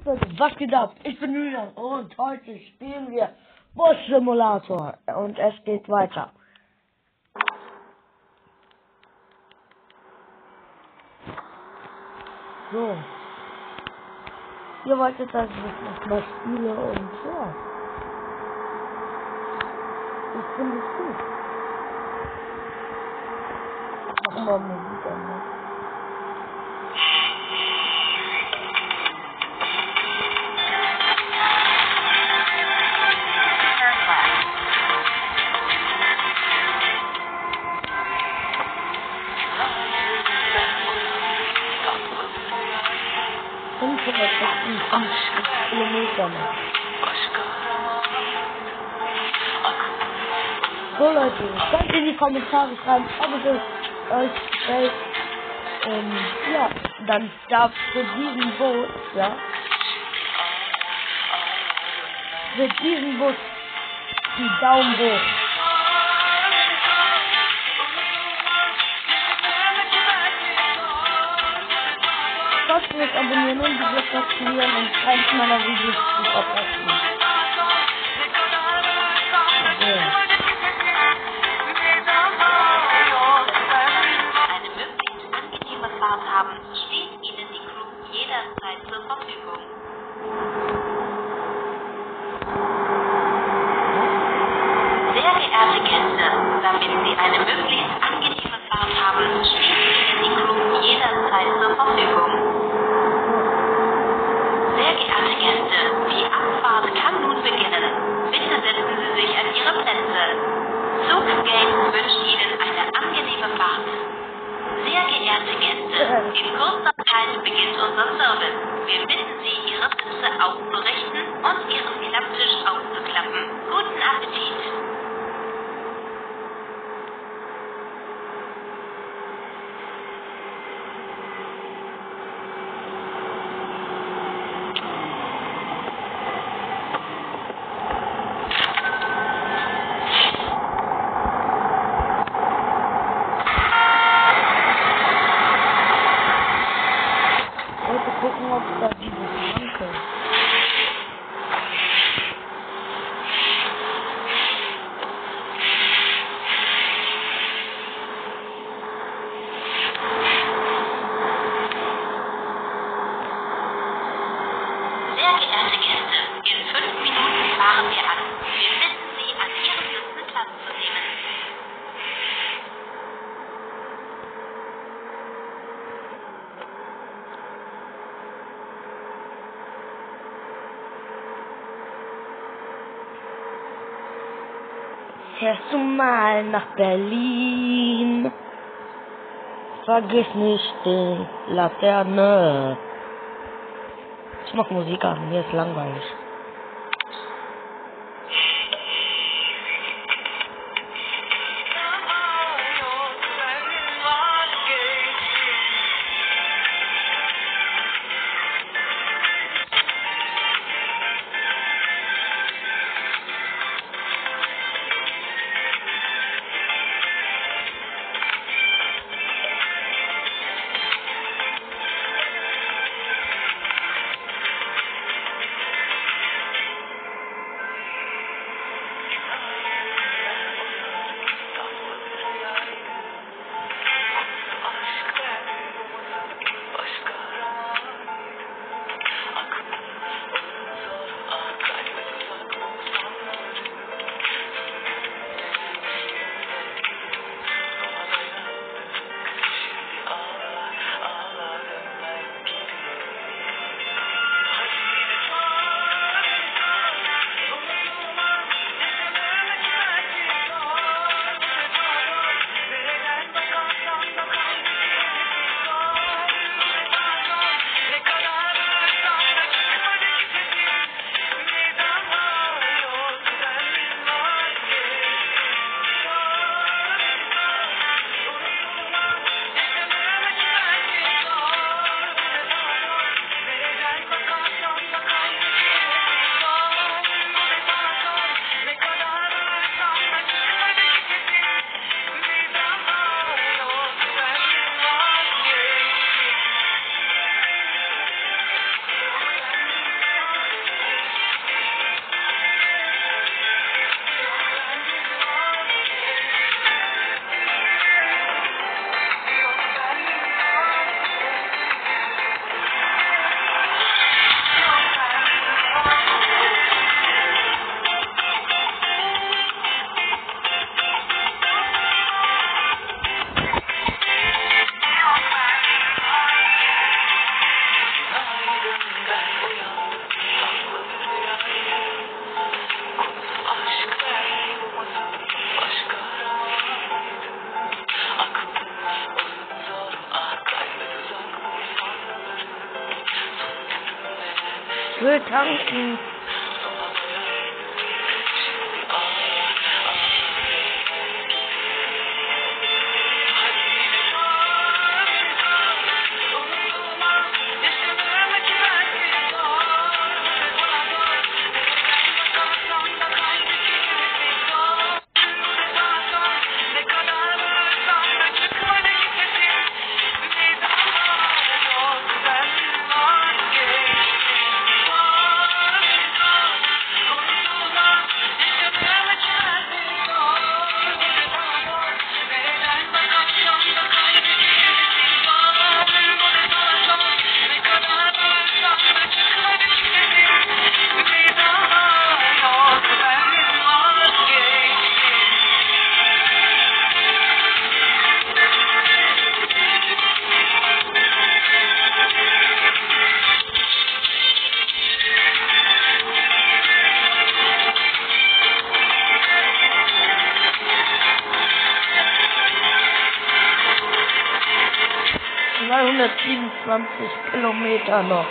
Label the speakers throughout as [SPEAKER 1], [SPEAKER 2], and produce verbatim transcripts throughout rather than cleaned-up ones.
[SPEAKER 1] Leute, was geht ab? Ich bin Julian und heute spielen wir Bus Simulator und es geht weiter. So. Ihr wolltet, dass ich noch mal spiele und ja. Ich finde es gut. Ich mach mal Musik an. Ne? fünfhundertsechsundfünfzig Kilometer noch. So Leute, schreibt in die Kommentare rein, ob es euch gefällt. Ähm, ja, dann darf für diesen Boot, ja, für diesen Boot die Daumen hoch. Kostenlos abonnieren und die Glocke aktivieren und keins meiner Videos zu verpassen. So.
[SPEAKER 2] Eine möglichst angenehme Fahrt haben, steht Ihnen die Crew jederzeit zur Verfügung. Sehr geehrte Gäste, damit Sie eine möglichst angenehme Fahrt haben, steht Ihnen die Crew jederzeit zur Verfügung. Sehr geehrte Gäste, die Abfahrt kann nun beginnen. Bitte setzen Sie sich an Ihre Plätze. Zuggate wünscht Ihnen eine angenehme Fahrt. Sehr geehrte Gäste, in kurzer Zeit beginnt unser Service. Wir bitten Sie, Ihre Sitze aufzurichten und Ihren Klapptisch aufzuklappen. Guten Appetit!
[SPEAKER 1] Gucken, ob da dieses Mantel.
[SPEAKER 2] Sehr geehrte Gäste, in fünf Minuten fahren wir an. Wir bitten Sie, an Ihrem Sitz Platz zu nehmen.
[SPEAKER 1] Fährst du mal nach Berlin? Vergiss nicht die Laterne. Ich mach Musik an, mir ist langweilig. Ich will tanken. zweihundertsiebenundzwanzig Kilometer noch.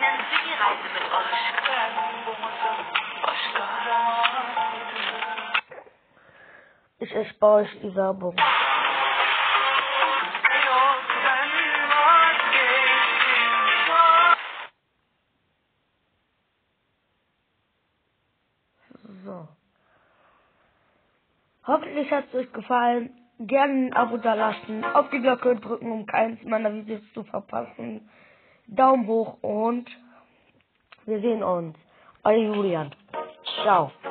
[SPEAKER 2] beginnen Sie die Reise mit uns.
[SPEAKER 1] Ich erspare euch die Werbung. So. Hoffentlich hat es euch gefallen. Gerne ein Abo da lassen, auf die Glocke drücken, um keins meiner Videos zu verpassen. Daumen hoch und wir sehen uns. Euer Julian. Ciao.